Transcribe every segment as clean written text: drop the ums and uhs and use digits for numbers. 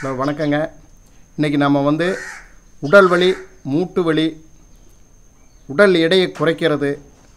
Hello வணக்கங்க. இன்றைக்கி நம்ம வந்து உடல் வலி, மூட்டு வலி, உடல் எடையை குறைக்கிறது,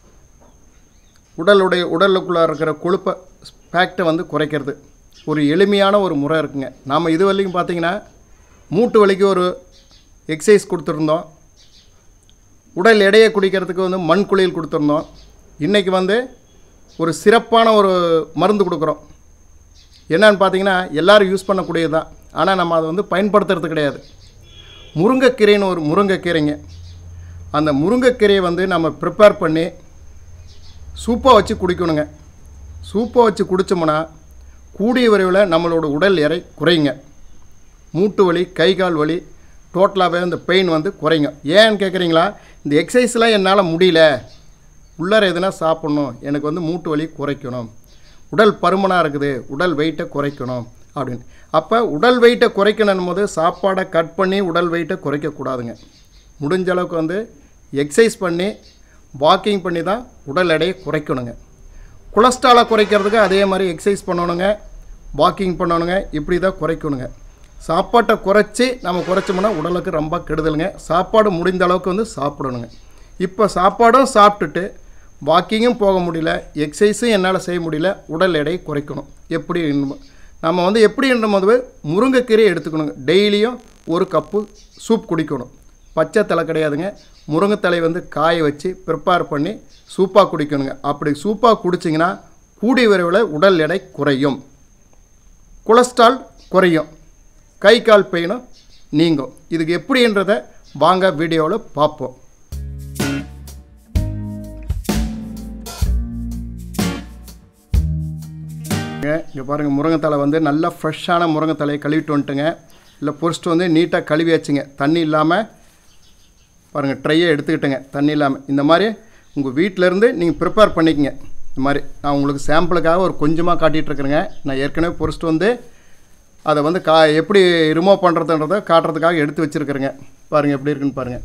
உடலுக்குள்ளே இருக்கிற கொழுப்பை ஃபேக்டை வந்து குறைக்கிறது ஒரு எளிமையான ஒரு முறை இருக்குங்க. நாம் இது வரைக்கும் பார்த்திங்கன்னா மூட்டு வலிக்கு ஒரு எக்ஸசைஸ் கொடுத்துருந்தோம், உடல் எடையை குடிக்கிறதுக்கு வந்து மண் குளியல் கொடுத்துருந்தோம். இன்றைக்கி வந்து ஒரு சிறப்பான ஒரு மருந்து கொடுக்குறோம். என்னன்னு பார்த்தீங்கன்னா எல்லோரும் யூஸ் பண்ணக்கூடியது தான், ஆனால் நம்ம அதை வந்து பயன்படுத்துறது கிடையாது. முருங்கைக்கீரைன்னு ஒரு முருங்கைக்கீரைங்க. அந்த முருங்கைக்கீரையை வந்து நம்ம ப்ரிப்பேர் பண்ணி சூப்பாக வச்சு குடிக்கணுங்க. சூப்பாக வச்சு குடித்தோம்னா கூடிய விரைவில் நம்மளோட உடல் எடை குறையுங்க. மூட்டு வலி, கை கால் வலி, டோட்டலாகவே இந்த பெயின் வந்து குறைங்க. ஏன்னு கேட்குறீங்களா? இந்த எக்ஸசைஸ்லாம் என்னால் முடியல, உள்ளார எதுனா சாப்பிட்ணும், எனக்கு வந்து மூட்டு வலி குறைக்கணும், உடல் பருமனாக இருக்குது, உடல் வெயிட்டை குறைக்கணும் அப்படின்னு. அப்போ உடல் வெயிட்டை குறைக்கணும் போது சாப்பாடை கட் பண்ணி உடல் வெயிட்டை குறைக்கக்கூடாதுங்க. முடிஞ்ச அளவுக்கு வந்து எக்ஸசைஸ் பண்ணி வாக்கிங் பண்ணி தான் உடல் எடையை குறைக்கணுங்க. கொலஸ்ட்ராலை குறைக்கிறதுக்கு அதே மாதிரி எக்ஸசைஸ் பண்ணணுங்க, வாக்கிங் பண்ணணுங்க, இப்படி தான் குறைக்கணுங்க. சாப்பாட்டை குறைச்சி நம்ம குறைச்சோம்னா உடலுக்கு ரொம்ப கெடுதலுங்க. சாப்பாடு முடிந்த அளவுக்கு வந்து சாப்பிடணுங்க. இப்போ சாப்பாடும் சாப்பிட்டுட்டு வாக்கிங்கும் போக முடியல, எக்ஸசைஸும் என்னால் செய்ய முடியல, உடல் எடையை குறைக்கணும். எப்படி நம்ம வந்து எப்படின்ற போது முருங்கைக்கீரையை எடுத்துக்கணுங்க. டெய்லியும் ஒரு கப்பு சூப் குடிக்கணும். பச்சை தலை கிடையாதுங்க, முருங்கைத்தலை வந்து காய வச்சு ப்ரிப்பேர் பண்ணி சூப்பாக குடிக்கணுங்க. அப்படி சூப்பாக குடிச்சிங்கன்னா கூடிய விரைவில் உடல் எடை குறையும், கொலஸ்ட்ரால் குறையும், கை கால் பெயினும் நீங்கும். இதுக்கு எப்படின்றத வாங்க வீடியோவில் பார்ப்போம். இங்கே பாருங்கள், முருங்கைத்தலை வந்து நல்லா ஃப்ரெஷ்ஷான முருங்கைத்தலையை கழுவிட்டு வந்துட்டுங்க. இல்லை பொரிச்சிட்டு வந்து நீட்டாக கழுவி வச்சுங்க, தண்ணி இல்லாமல். பாருங்கள், ட்ரையை எடுத்துக்கிட்டுங்க, தண்ணி இல்லாமல். இந்த மாதிரி உங்கள் வீட்டிலேருந்து நீங்கள் ப்ரிப்பேர் பண்ணிக்கங்க. இந்த மாதிரி நான் உங்களுக்கு சாம்பிளுக்காக ஒரு கொஞ்சமாக காட்டிகிட்ருக்குறேங்க. நான் ஏற்கனவே பொரிச்சிட்டு வந்து அதை வந்து எப்படி ரிமூவ் பண்ணுறதுன்றதை காட்டுறதுக்காக எடுத்து வச்சுருக்குறேங்க. பாருங்கள் எப்படி இருக்குன்னு பாருங்கள்.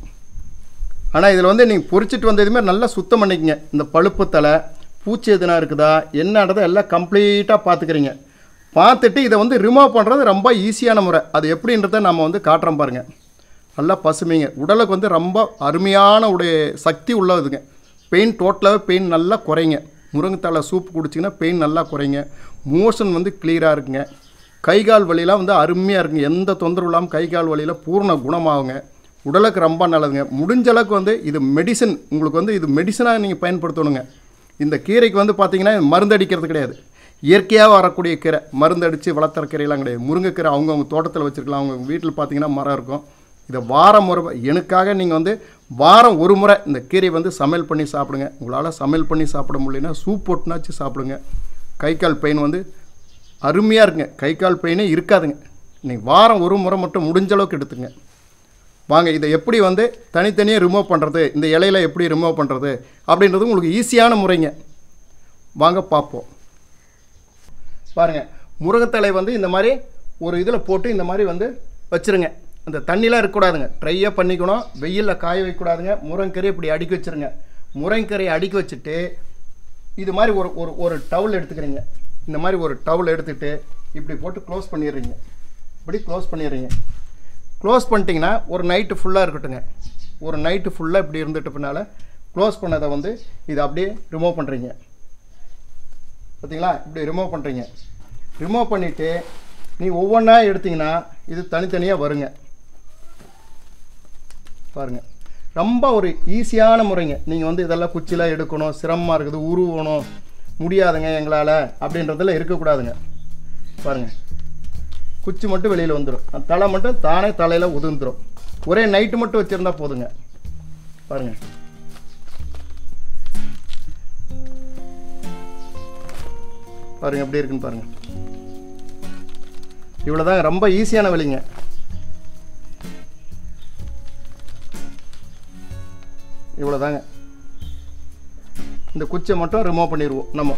ஆனால் இதில் வந்து நீங்கள் பொரிச்சிட்டு வந்த இதுமாதிரி நல்லா சுத்தம் பண்ணிக்கங்க. இந்த பழுப்பு தலை, பூச்சி எதுனா இருக்குதா என்னன்றதை எல்லாம் கம்ப்ளீட்டாக பார்த்துக்கிறீங்க. பார்த்துட்டு இதை வந்து ரிமூவ் பண்ணுறது ரொம்ப ஈஸியான முறை. அது எப்படின்றத நம்ம வந்து காட்டுறோம் பாருங்கள். நல்லா பசுமைங்க, உடலுக்கு வந்து ரொம்ப அருமையான சக்தி உள்ளதுங்க. பெயின் டோட்டலாகவே பெயின் நல்லா குறைங்க. முருங்கைத்தலை சூப் குடிச்சிங்கன்னா பெயின் நல்லா குறைங்க. மோஷன் வந்து கிளியராக இருக்குங்க. கை கால் வலியெலாம் வந்து அருமையாக இருக்குங்க. எந்த தொந்தரவு இல்லாமல் கை கால் வலியில் பூர்ண குணமாகுங்க. உடலுக்கு ரொம்ப நல்லதுங்க. முடிஞ்ச அளவுக்கு வந்து இது மெடிசன், உங்களுக்கு வந்து இது மெடிசனாக நீங்கள் பயன்படுத்தணுங்க. இந்த கீரைக்கு வந்து பார்த்திங்கன்னா மருந்து அடிக்கிறது கிடையாது, இயற்கையாக வரக்கூடிய கீரை. மருந்து அடித்து வளர்த்துற கீரையெல்லாம் கிடையாது. முருங்கைக்கீரை அவங்கவுங்க தோட்டத்தில் வச்சுருக்கலாம், அவங்க வீட்டில் பார்த்திங்கன்னா மரம் இருக்கும். இதை வாரம் ஒரு எனக்காக நீங்கள் வந்து வாரம் ஒரு முறை இந்த கீரையை வந்து சமையல் பண்ணி சாப்பிடுங்க. உங்களால் சமையல் பண்ணி சாப்பிட முடியலன்னா சூப் போட்டுனாச்சு சாப்பிடுங்க. கை கால் பெயின் வந்து அருமையாக இருக்குங்க. கை கால் பெயினே இருக்காதுங்க. நீங்கள் வாரம் ஒரு முறை மட்டும் முடிஞ்ச அளவுக்கு எடுத்துங்க. வாங்க இதை எப்படி வந்து தனித்தனியாக ரிமூவ் பண்ணுறது, இந்த இலையில எப்படி ரிமூவ் பண்ணுறது அப்படின்றது உங்களுக்கு ஈஸியான முறைங்க. வாங்க பார்ப்போம். பாருங்கள், முருங்கைத்தலை வந்து இந்த மாதிரி ஒரு இதில் போட்டு இந்த மாதிரி வந்து வச்சுருங்க. அந்த தண்ணிலாம் இருக்கக்கூடாதுங்க, ட்ரையாக பண்ணிக்கணும். வெயிலில் காய வைக்கக்கூடாதுங்க. முருங்கைக்கீரையை இப்படி அடுக்கி வச்சுருங்க. முருங்கைக்கீரையை அடுக்கி வச்சுட்டு இது மாதிரி ஒரு டவுல் எடுத்துக்கிறீங்க. இந்த மாதிரி ஒரு டவுல் எடுத்துகிட்டு இப்படி போட்டு க்ளோஸ் பண்ணிடுறீங்க. இப்படி க்ளோஸ் பண்ணிடுறீங்க. க்ளோஸ் பண்ணிட்டீங்கன்னா ஒரு நைட்டு ஃபுல்லாக இருக்கட்டுங்க. ஒரு நைட்டு ஃபுல்லாக இப்படி இருந்துட்டு பின்னால் க்ளோஸ் பண்ணதை வந்து இதை அப்படியே ரிமூவ் பண்ணுறீங்க. பார்த்தீங்களா? இப்படி ரிமூவ் பண்ணுறீங்க. ரிமூவ் பண்ணிவிட்டு நீ ஒவ்வொன்றா எடுத்திங்கன்னா இது தனித்தனியாக வருங்க. பாருங்கள், ரொம்ப ஒரு ஈஸியான முறைங்க. நீங்கள் வந்து இதெல்லாம் குச்சிலாம் எடுக்கணும், சிரமமாக இருக்குது, உருவணும், முடியாதுங்க எங்களால் அப்படின்றதில் இருக்கக்கூடாதுங்க. பாருங்கள், குச்சி மட்டும் வெளியில் வந்துடும், தலை மட்டும் தானே தலையில் உதிர்ந்துடும். ஒரே நைட்டு மட்டும் வச்சுருந்தா போதுங்க. பாருங்கள், பாருங்கள் எப்படி இருக்குன்னு பாருங்கள். இவ்வளோதாங்க, ரொம்ப ஈஸியான வழிங்க. இவ்வளோதாங்க. இந்த குச்சியை மட்டும் ரிமூவ் பண்ணிடுவோம் நம்ம.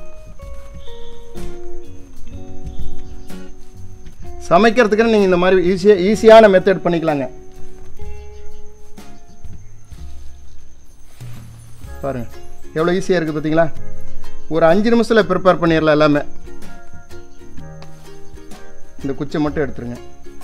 சமைக்கிறதுக்குன்னு நீங்கள் இந்த மாதிரி ஈஸியான மெத்தட் பண்ணிக்கலாங்க. பாருங்கள் எவ்வளோ ஈஸியாக இருக்குது பார்த்தீங்களா? ஒரு 5 நிமிஷத்தில் ப்ரிப்பேர் பண்ணிடலாம் எல்லாமே. இந்த குச்சை மட்டும் எடுத்துருங்க.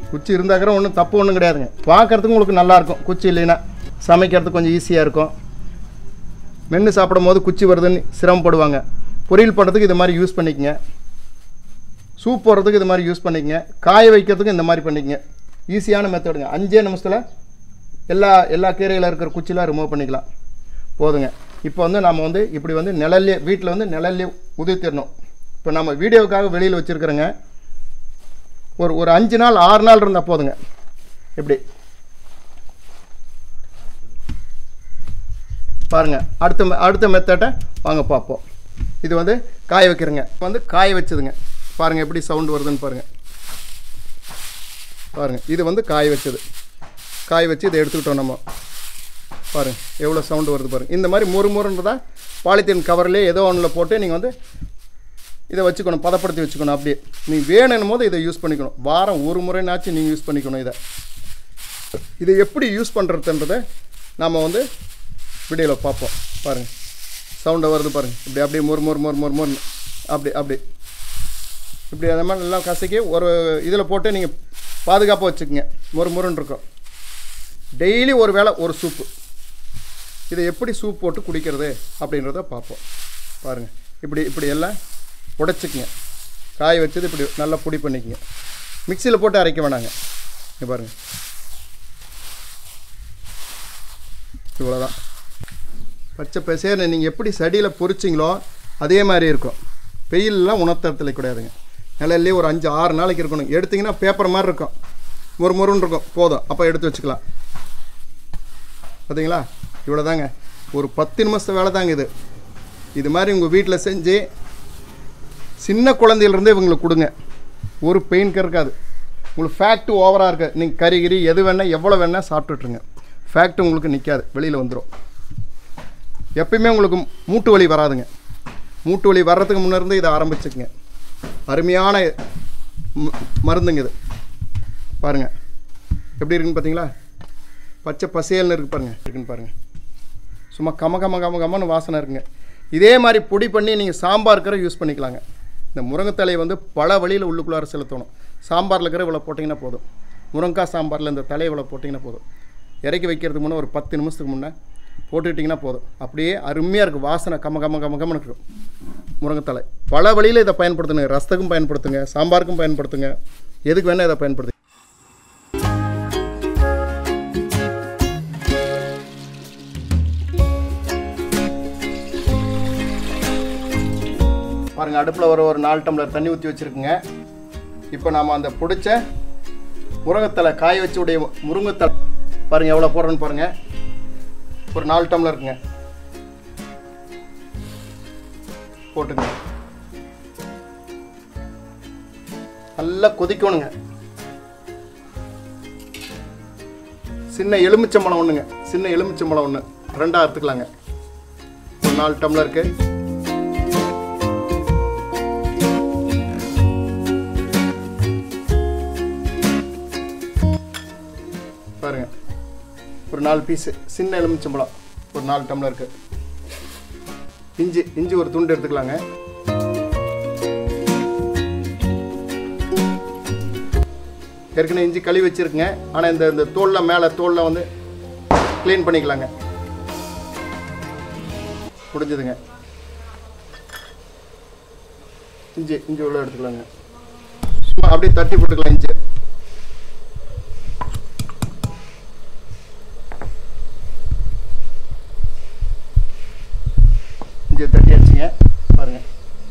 குச்சி இருந்தாக்கிற ஒன்றும் தப்பு ஒன்றும் கிடையாதுங்க. பார்க்குறதுக்கு உங்களுக்கு நல்லாயிருக்கும். குச்சி இல்லைன்னா சமைக்கிறதுக்கு கொஞ்சம் ஈஸியாக இருக்கும். மென்று சாப்பிடும் போது குச்சி வருதுன்னு சிரமப்படுவாங்க. பொரியல் பண்ணுறதுக்கு இது மாதிரி யூஸ் பண்ணிக்கங்க. சூப் போடுறதுக்கு இது மாதிரி யூஸ் பண்ணிக்கங்க. காய வைக்கிறதுக்கு இந்த மாதிரி பண்ணிக்கங்க. ஈஸியான மெத்தடுங்க. 5 நிமிஷத்தில் எல்லா கீரையில் இருக்கிற குச்சிலாம் ரிமூவ் பண்ணிக்கலாம். போதுங்க. இப்போ வந்து நம்ம வந்து இப்படி வந்து நிழல்லே வீட்டில் வந்து நிழல்லே உதிர்த்திடணும். இப்போ நம்ம வீடியோவுக்காக வெளியில் வச்சுருக்கிறோங்க. ஒரு 5 நாள் 6 நாள் இருந்தால் போதுங்க. இப்படி பாருங்கள். அடுத்த மெத்தட்டை வாங்க பார்ப்போம். இது வந்து காய வைக்கிறேங்க. வந்து காய வச்சதுங்க. பாருங்கள் எப்படி சவுண்டு வருதுன்னு பாருங்கள். இது வந்து காய வச்சது. காய வச்சு இதை எடுத்துக்கிட்டோம் நம்ம. பாருங்கள் எவ்வளோ சவுண்டு வருது பாருங்கள். இந்த மாதிரி முறுமுறுன்றதான் பாலித்தீன் கவர்லேயே ஏதோ ஒன்றில் போட்டு நீங்கள் வந்து இதை வச்சுக்கணும், பதப்படுத்தி வச்சுக்கணும். அப்படியே நீங்கள் வேணும் போது இதை யூஸ் பண்ணிக்கணும். வாரம் ஒரு முறைனாச்சும் நீங்கள் யூஸ் பண்ணிக்கணும். இதை எப்படி யூஸ் பண்ணுறதுன்றதை நம்ம வந்து வீடியோவில் பார்ப்போம். பாருங்கள் சவுண்டை வருது பாருங்கள். அப்படியே முறு இப்படி அந்த மாதிரி நல்லா கசக்கி ஒரு இதில் போட்டு நீங்கள் பாதுகாப்பாக வச்சுக்கோங்க. முறுன்னு இருக்கும். டெய்லி ஒரு வேளை ஒரு சூப்பு. இதை எப்படி சூப் போட்டு குடிக்கிறது அப்படின்றத பார்ப்போம். பாருங்கள் இப்படி எல்லாம் உடைச்சிக்கங்க. காய வச்சது இப்படி நல்லா பொடி பண்ணிக்கங்க. மிக்சியில் போட்டு அரைக்க வேணாங்க. இங்கே பாருங்கள் இவ்வளோதான். பச்சை பசேர்னு நீங்கள் எப்படி சடியில் பொரிச்சிங்களோ அதே மாதிரி இருக்கும். வெயிலெலாம் உணர்த்தறதுல கிடையாதுங்க. நிலையிலே ஒரு 5-6 நாளைக்கு இருக்கணும். எடுத்திங்கன்னா பேப்பர் மாதிரி இருக்கும். முறுன்னு இருக்கும். போதும். அப்போ எடுத்து வச்சுக்கலாம். பார்த்தீங்களா? இவ்வளோ தாங்க. ஒரு 10 நிமிஷத்து வேலை தாங்க இது மாதிரி உங்கள் வீட்டில் செஞ்சு சின்ன குழந்தையிலேருந்தே இவங்களுக்கு கொடுங்க. ஒரு பெயின் இருக்காது. உங்களுக்கு ஃபேக்ட் ஓவராக இருக்குது. நீங்கள் கறி எது வேணால் எவ்வளோ வேணால் சாப்பிட்டுட்ருங்க. ஃபேக்ட் உங்களுக்கு நிற்காது, வெளியில் வந்துடும். எப்பயுமே உங்களுக்கு மூட்டு வலி வராதுங்க. மூட்டு வலி வர்றதுக்கு முன்னேருந்து இதை ஆரம்பிச்சுக்குங்க. அருமையான மருந்துங்க இது. பாருங்கள் எப்படி இருக்குன்னு பார்த்தீங்களா? பச்சை பசேல்னு இருக்குன்னு பாருங்கள். சும்மா கமன்னு வாசனை இருக்குங்க. இதே மாதிரி பொடி பண்ணி நீங்கள் சாம்பாருக்கிற யூஸ் பண்ணிக்கலாங்க. இந்த முருங்கைத்தலையை வந்து பல வழியில் உள்ளுக்குள்ளார செலுத்தணும். சாம்பாரில் இருக்கிற இவ்வளோ போட்டிங்கன்னா போதும். முருங்கைக்காய் சாம்பாரில் இந்த தலையை இவ்வளோ போட்டிங்கன்னா போதும். இறக்கி வைக்கிறதுக்கு முன்னே ஒரு 10 நிமிஷத்துக்கு முன்னே போட்டுக்கிட்டிங்கன்னா போதும். அப்படியே அருமையாக இருக்குது. வாசனை கம்மன்னு இருக்கும். முருங்கைத்தலை பல வழியில் இதை பயன்படுத்துங்க. ரசத்துக்கும் பயன்படுத்துங்க, சாம்பாருக்கும் பயன்படுத்துங்க, எதுக்கு வேணால் இதை பயன்படுத்துங்க. பாருங்கள் அடுப்பில் ஒரு 4 டம்ளர் தண்ணி ஊற்றி வச்சுருக்குங்க. இப்போ நாம் அந்த பிடிச்ச முருங்கைத்தலை காய வச்சு உடைய முருங்கைத்தலை பாருங்கள் எவ்வளோ போடுறேன்னு பாருங்கள். ஒரு 4 டம்ளர் இருக்குங்க. போட்டுங்க. நல்லா கொதிக்கணுங்க. சின்ன எலுமிச்சம்பழம் ஒன்றுங்க. சின்ன எலுமிச்சம்பழம் ஒன்று 2ஆக எடுத்துக்கலாங்க. ஒரு 4 டம்ளருக்கு பாருங்க. ஒரு 4 பீஸு சின்ன எலுமிச்சம்பழம் ஒரு 4 டம்ளருக்கு. இஞ்சி ஒரு துண்டு எடுத்துக்கலாங்க. ஏற்கனவே இஞ்சி கழுவி வச்சுருக்குங்க. ஆனால் இந்த தோலில் வந்து க்ளீன் பண்ணிக்கலாங்க. முடிஞ்சதுங்க. இஞ்சி உள்ள எடுத்துக்கலாங்க. சும்மா அப்படியே தட்டி போட்டுக்கலாம். இஞ்சி தட்டி வச்சுங்க. பாருங்கள்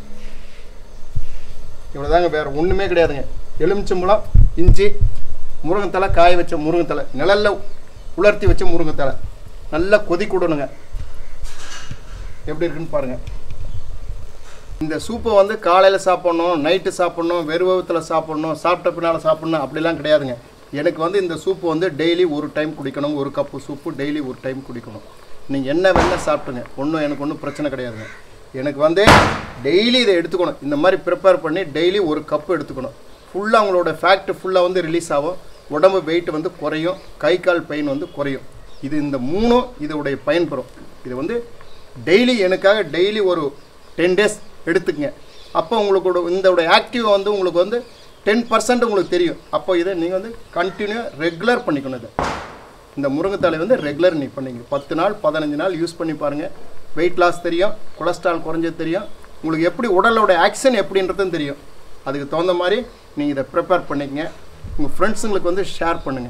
இவ்வளோதாங்க. வேறு ஒன்றுமே கிடையாதுங்க. எலுமிச்சம்பழம், இஞ்சி, முருங்கைத்தலை, காய வச்ச முருங்கைத்தலை, நிழல்ல உலர்த்தி வச்ச முருங்கைத்தலை நல்லா கொதிக்கூடணுங்க. எப்படி இருக்குன்னு பாருங்கள். இந்த சூப்பை வந்து காலையில் சாப்பிட்ணும், நைட்டு சாப்பிட்ணும், வெறுவத்தில் சாப்பிட்ணும், சாப்பிட்ட பின்னால் சாப்பிட்ணும் அப்படிலாம் கிடையாதுங்க. எனக்கு வந்து இந்த சூப்பு வந்து டெய்லி ஒரு டைம் குடிக்கணும். ஒரு கப்பு சூப்பு டெய்லி ஒரு டைம் குடிக்கணும். நீங்கள் என்ன வேணால் சாப்பிட்டுங்க. எனக்கு ஒன்றும் பிரச்சனை கிடையாதுங்க. எனக்கு வந்து டெய்லி இதை எடுத்துக்கணும். இந்த மாதிரி ப்ரிப்பேர் பண்ணி டெய்லி ஒரு கப்பு எடுத்துக்கணும். ஃபுல்லாக அவங்களோட ஃபேக்ட் ஃபுல்லாக வந்து ரிலீஸ் ஆகும். உடம்பு வெயிட் வந்து குறையும். கை கால் பெயின் வந்து குறையும். இந்த 3 இதோடைய பயன்பெறும். இது வந்து டெய்லி எனக்காக டெய்லி ஒரு 10 டேஸ் எடுத்துக்கங்க. அப்போ உங்களுக்கு இதோட ஆக்டிவ் வந்து உங்களுக்கு வந்து 10% உங்களுக்கு தெரியும். அப்போ இதை நீங்கள் வந்து கண்டினியூ ரெகுலர் பண்ணிக்கணும். இது இந்த முருங்கைத்தலை வந்து ரெகுலர் நீ பண்ணிங்க 10 நாள் 15 நாள் யூஸ் பண்ணி பாருங்கள். வெயிட் லாஸ் தெரியும், கொலஸ்ட்ரால் குறைஞ்சது தெரியும், உங்களுக்கு எப்படி உடலோட ஆக்ஷன் எப்படின்றதும் தெரியும். அதுக்கு தகுந்த மாதிரி நீங்கள் இதை ப்ரிப்பேர் பண்ணிக்கங்க. உங்கள் ஃப்ரெண்ட்ஸுங்களுக்கு வந்து ஷேர் பண்ணுங்கள்.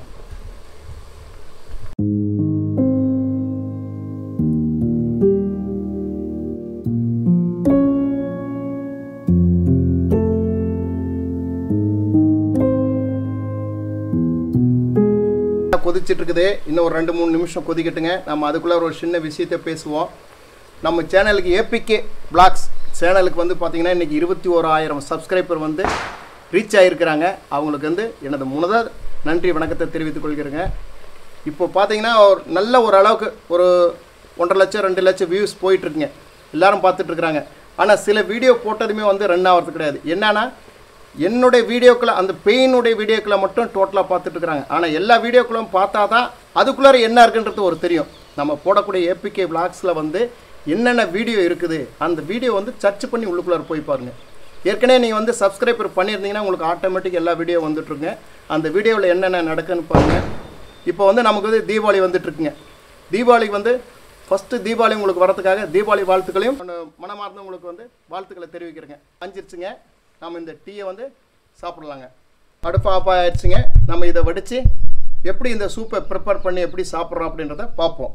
கொதிச்சிட்டு இருக்குது. இன்னும் ஒரு 2-3 நிமிஷம் கொதிக்கட்டுங்க. நம்ம அதுக்குள்ளே ஒரு சின்ன விஷயத்தை பேசுவோம். நம்ம சேனலுக்கு APK Vlogs சேனலுக்கு வந்து பார்த்திங்கன்னா இன்றைக்கி 21,000 சப்ஸ்கிரைபர் வந்து ரீச் ஆகிருக்கிறாங்க. அவங்களுக்கு வந்து எனது முதல் நன்றி வணக்கத்தை தெரிவித்துக் கொள்கிறேங்க. இப்போ பார்த்தீங்கன்னா ஒரு நல்ல ஒரு அளவுக்கு ஒரு 1.5 லட்சம் 2 லட்சம் வியூஸ் போயிட்டுருக்குங்க. எல்லோரும் பார்த்துட்ருக்குறாங்க. ஆனால் சில வீடியோ போட்டதுமே வந்து ரன் ஆகிறது கிடையாது. என்னன்னா என்னுடைய வீடியோக்களை அந்த பெயினுடைய வீடியோக்களை மட்டும் டோட்டலாக பார்த்துட்ருக்குறாங்க. ஆனால் எல்லா வீடியோக்களும் பார்த்தா தான் அதுக்குள்ளார என்ன இருக்குன்றது ஒரு தெரியும். நம்ம போடக்கூடிய APK Vlogsல வந்து என்னென்ன வீடியோ இருக்குது அந்த வீடியோ வந்து சர்ச் பண்ணி உள்ளுக்குள்ளார போய் பாருங்கள். ஏற்கனவே நீங்கள் வந்து சப்ஸ்கிரைபர் பண்ணியிருந்தீங்கன்னா உங்களுக்கு ஆட்டோமேட்டிக் எல்லா வீடியோ வந்துட்டுருங்க. அந்த வீடியோவில் என்னென்ன நடக்குன்னு பாருங்கள். இப்போ வந்து நமக்கு வந்து தீபாவளி வந்துட்டுருக்குங்க. தீபாவளிக்கு வந்து ஃபஸ்ட்டு தீபாவளி உங்களுக்கு வரதுக்காக தீபாவளி வாழ்த்துக்களையும் மனமார்ந்த உங்களுக்கு வந்து வாழ்த்துக்களை தெரிவிக்கிறேங்க. அஞ்சிருச்சுங்க. நம்ம இந்த டீயை வந்து சாப்பிடலாங்க. அடுப்பு ஆஃப் ஆகிடுச்சுங்க. நம்ம இதை வடித்து எப்படி இந்த சூப்பை ப்ரிப்பேர் பண்ணி எப்படி சாப்பிட்றோம் அப்படின்றத பார்ப்போம்.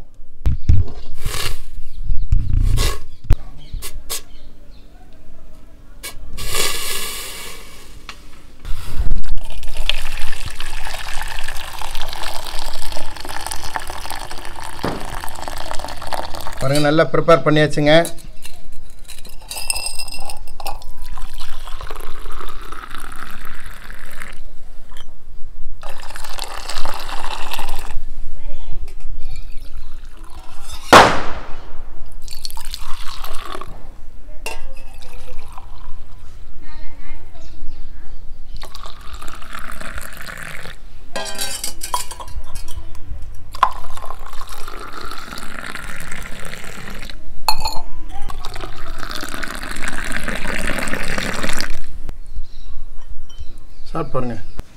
பாருங்கள், நல்லா ப்ரிப்பேர் பண்ணியாச்சுங்க. பாருங்க.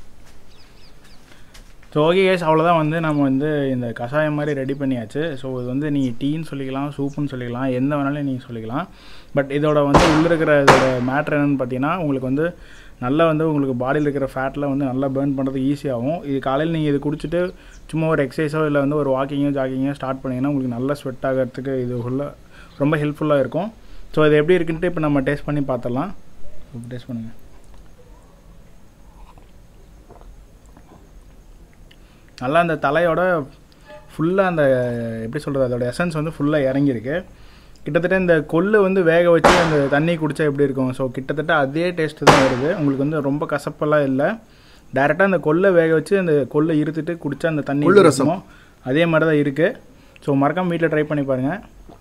ஸோ ஓகே கேஸ், அவ்வளோதான் வந்து நம்ம வந்து இந்த கஷாயம் மாதிரி ரெடி பண்ணியாச்சு. ஸோ இது வந்து நீங்கள் டீன்னு சொல்லிக்கலாம், சூப்புன்னு சொல்லிக்கலாம், எந்த வேணாலும் நீங்கள் சொல்லிக்கலாம். பட் இதோட வந்து உள்ளே இருக்கிற இதோட மேட்ரு என்னென்னு பார்த்தீங்கன்னா உங்களுக்கு வந்து நல்லா வந்து உங்களுக்கு பாடியில் இருக்கிற ஃபேட்டில் வந்து நல்லா பேர்ன் பண்ணுறதுக்கு ஈஸியாகும். இது காலையில் நீங்கள் இது குடிச்சிட்டு சும்மா ஒரு எக்ஸசைஸோ இல்லை வந்து ஒரு வாக்கிங்கோ ஜாக்கிங்கோ ஸ்டார்ட் பண்ணிங்கன்னா உங்களுக்கு நல்லா ஸ்வெட் ஆகிறதுக்கு இது ரொம்ப ஹெல்ப்ஃபுல்லாக இருக்கும். ஸோ இது எப்படி இருக்குன்ட்டு இப்போ நம்ம டேஸ்ட் பண்ணி பார்த்துடலாம். டேஸ்ட் பண்ணுங்கள். நல்லா அந்த தலையோட ஃபுல்லாக அந்த எப்படி சொல்கிறது அதோட எசன்ஸ் வந்து ஃபுல்லாக இறங்கியிருக்கு. கிட்டத்தட்ட இந்த கொள்ளு வந்து வேக வச்சு அந்த தண்ணி குடித்தா எப்படி இருக்கும், ஸோ கிட்டத்தட்ட அதே டேஸ்ட்டு தான் வருது. உங்களுக்கு வந்து ரொம்ப கசப்பெல்லாம் இல்லை. டேரெக்டாக அந்த கொள்ளை வேக வச்சு அந்த கொள்ளை இருத்துட்டு குடித்தா அந்த தண்ணி ரசமோ அதே மாதிரி தான் இருக்குது. ஸோ மறக்காமல் வீட்டில் ட்ரை பண்ணி பாருங்கள்.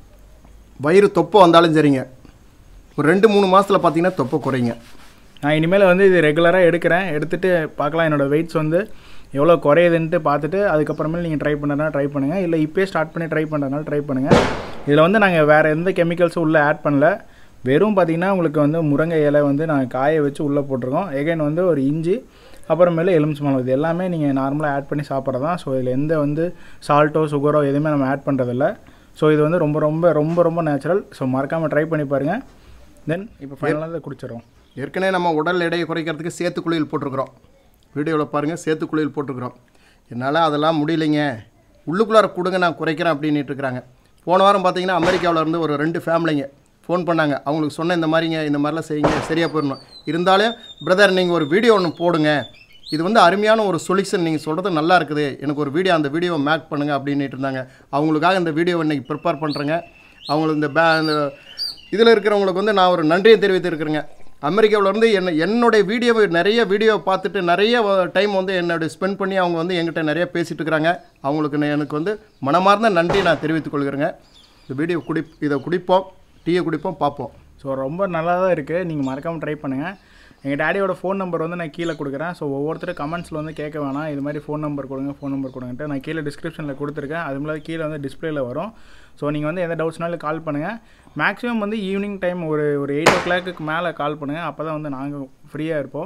வயிறு தொப்பை வந்தாலும் சரிங்க, ஒரு 2-3 மாதத்தில் பார்த்தீங்கன்னா தொப்பை குறைங்க. நான் இனிமேல் வந்து இது ரெகுலராக எடுத்துகிட்டு பார்க்கலாம் என்னோடய வெயிட்ஸ் வந்து எவ்வளோ குறையுதுன்ட்டு பார்த்துட்டு அதுக்கப்புறமேல் நீங்கள் ட்ரை பண்ணுறதுனா ட்ரை பண்ணுங்கள், இல்லை இப்போயே ஸ்டார்ட் பண்ணி ட்ரை பண்ணுறதுனால ட்ரை பண்ணுங்கள். இதில் வந்து நாங்கள் வேறு எந்த கெமிக்கல்ஸும் உள்ளே ஆட் பண்ணல. வெறும் பார்த்திங்கன்னா உங்களுக்கு வந்து முருங்கை இலை வந்து நாங்கள் காய வச்சு உள்ளே போட்டிருக்கோம். எகைன் வந்து ஒரு இஞ்சி, அப்புறமேல எலுமிச்சம்பழம், இது எல்லாமே நீங்கள் நார்மலாக ஆட் பண்ணி சாப்பிட்றது தான். ஸோ இதில் எந்த வந்து சால்ட்டோ சுகரோ எதுவுமே நம்ம ஆட் பண்ணுறதில்ல. ஸோ இது வந்து ரொம்ப ரொம்ப ரொம்ப ரொம்ப நேச்சுரல். ஸோ மறக்காமல் ட்ரை பண்ணி பாருங்கள். தென் இப்போ ஃபைனலாக இதை குடிச்சிடறோம். ஏற்கனவே நம்ம உடல் எடையை குறைக்கிறதுக்கு சேத்துக்குழியில் போட்டிருக்கிறோம். வீடியோவில் பாருங்கள், சேத்துக்குழியில் போட்டிருக்கிறோம். என்னால் அதெல்லாம் முடியலைங்க, உள்ளுக்குள்ளார கொடுங்க நான் குறைக்கிறேன் அப்படின்ட்டு இருக்கிறாங்க. போன வாரம் பார்த்தீங்கன்னா அமெரிக்காவில் இருந்து ஒரு 2 ஃபேமிலிங்க ஃபோன் பண்ணாங்க. அவங்களுக்கு சொன்ன இந்த மாதிரிங்க, இந்த மாதிரிலாம் செய்யுங்க, சரியாக போயிடணும். இருந்தாலும் பிரதர் நீங்கள் ஒரு வீடியோ ஒன்று போடுங்க, இது வந்து அருமையான ஒரு சொல்யூஷன், நீங்கள் சொல்கிறது நல்லா இருக்குது, எனக்கு ஒரு வீடியோ அந்த வீடியோவை மேக் பண்ணுங்கள் அப்படின்ட்டு இருந்தாங்க. அவங்களுக்காக இந்த வீடியோவை இன்றைக்கி ப்ரிப்பேர் பண்ணுறேங்க. அவங்களுக்கு இந்த இதில் இருக்கிறவங்களுக்கு வந்து நான் ஒரு நன்றியை தெரிவித்திருக்கிறேங்க. அமெரிக்காவிலேருந்து என்னுடைய வீடியோவை நிறைய வீடியோ பார்த்துட்டு நிறைய டைம் வந்து என்னுடைய ஸ்பெண்ட் பண்ணி அவங்க வந்து என்கிட்ட நிறைய பேசிகிட்டு இருக்கிறாங்க. அவங்களுக்கு எனக்கு வந்து மனமார்ந்த நன்றி நான் தெரிவித்துக் கொள்கிறேங்க. இந்த வீடியோ இதை குடிப்போம், டீயை குடிப்போம், பார்ப்போம். ஸோ ரொம்ப நல்லா தான் இருக்குது. நீங்கள் மறக்காமல் ட்ரை பண்ணுங்கள். எங்கள் டேடியோட ஃபோன் நம்பர் வந்து நான் கீழே கொடுக்குறேன். ஸோ ஒவ்வொருத்தரும் கமெண்ட்ஸில் வந்து கேட்க வேணாம், இது மாதிரி ஃபோன் நம்பர் கொடுங்கன்ட்டு நான் கீழே டிஸ்கிரிப்ஷனில் கொடுத்துருக்கேன். அது மாதிரி கீழே வந்து டிஸ்பிளேயில் வரும். ஸோ நீங்கள் வந்து எந்த டவுட்ஸ்னாலும் கால் பண்ணுங்கள். மேக்ஸிமம் வந்து ஈவினிங் டைம் ஒரு 8 o'clock மேலே கால் பண்ணுங்கள். அப்போ தான் வந்து நாங்கள் ஃப்ரீயாக இருப்போம்.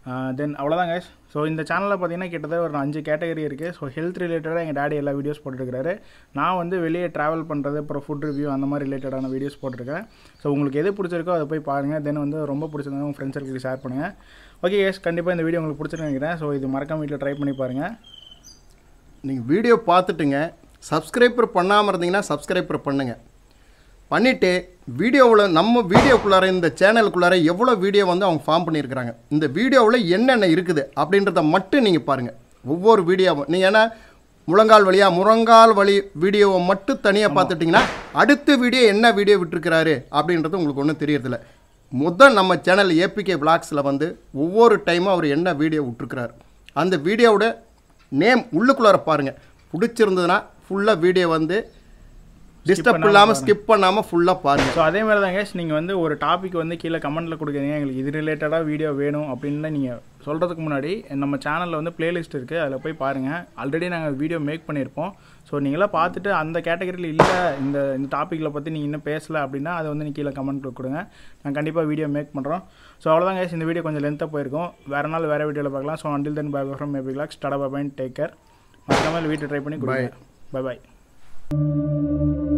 தென் அவ்வளோதான் கைஸ். ஸோ இந்த சேனலில் பார்த்தீங்கன்னா கிட்டத்தட்ட ஒரு 5 கேட்டகரி இருக்குது. ஸோ ஹெல்த் ரிலேட்டடாக எங்கள் டேடி எல்லா வீடியோஸ் போட்டுருக்காரு. நான் வந்து வெளியே ட்ராவல் பண்ணுறது, அப்புறம் ஃபுட் ரிவ்யூ அந்த மாதிரி ரிலேட்டடான வீடியோஸ் போட்டிருக்கேன். ஸோ உங்களுக்கு எது பிடிச்சிருக்கோ அதை போய் பாருங்கள். தென் வந்து ரொம்ப பிடிச்சிருந்தா உங்கள் ஃப்ரெண்ட்ஸ் சர்க்கிளுக்கு ஷேர் பண்ணுங்கள். ஓகே கைஸ், கண்டிப்பாக இந்த வீடியோ உங்களுக்கு பிடிச்சிருன்னு நினைக்கிறேன். ஸோ இது மறக்காம வீட்டில் ட்ரை பண்ணி பாருங்கள். நீங்கள் வீடியோ பார்த்துட்டுங்க சப்ஸ்கிரைபர் பண்ணாமல் இருந்தீங்கன்னா சப்ஸ்கிரைபர் பண்ணுங்கள். பண்ணிவிட்டு வீடியோவில் நம்ம வீடியோக்குள்ளார இந்த சேனலுக்குள்ளார எவ்வளோ வீடியோ வந்து அவங்க ஃபார்ம் பண்ணியிருக்கிறாங்க, இந்த வீடியோவில் என்னென்ன இருக்குது அப்படின்றத மட்டும் நீங்கள் பாருங்கள். ஒவ்வொரு வீடியோவும் நீங்கள் ஏன்னா முழங்கால் வலி வீடியோவை மட்டும் தனியாக பார்த்துட்டிங்கன்னா அடுத்த வீடியோ என்ன வீடியோ விட்டுருக்கிறாரு அப்படின்றது உங்களுக்கு ஒன்றும் தெரியறதில்ல. முதல் நம்ம சேனல் APK Vlogsல வந்து ஒவ்வொரு டைமும் அவர் என்ன வீடியோ விட்டுருக்கிறார் அந்த வீடியோவோட நேம் உள்ளுக்குள்ளார பாருங்கள். பிடிச்சிருந்ததுன்னா ஃபுல்லாக வீடியோ வந்து டிஸ்டர்ப் இல்லாமல் ஸ்கிப் பண்ணாமல் ஃபுல்லாக பாருங்கள். ஸோ அதே மாதிரி தான் கேஸ், நீங்கள் வந்து ஒரு டாபிக் வந்து கீழே கமெண்ட்டில் கொடுக்குறீங்க, எங்களுக்கு இது ரிலேட்டடாக வீடியோ வேணும் அப்படின்னு நீங்கள் சொல்கிறதுக்கு முன்னாடி நம்ம சேனலில் வந்து பிளேலிஸ்ட் இருக்குது, அதில் போய் பாருங்கள். ஆல்ரெடி நாங்கள் வீடியோ மேக் பண்ணியிருப்போம். ஸோ நீங்களாம் பார்த்துட்டு அந்த கேட்டகரியில் இல்லை இந்த டாப்பிக்கில் பற்றி நீங்கள் இன்னும் பேசலை அப்படின்னா அதை வந்து நீங்கள் கீழே கமெண்ட் கொடுங்க. நாங்கள் கண்டிப்பாக வீடியோ மேக் பண்ணுறோம். ஸோ அவ்வளோதான் கேஸ், இந்த வீடியோ கொஞ்சம் லென்த்தாக போயிருக்கும். வேறு நாள் வேறு வீடியோவில் பார்க்கலாம். So until then bye from APK Vlogs. Tata bye bye, take care. மறக்காமல் வீட்டை ட்ரை பண்ணி கொடுங்க. பை பாய்.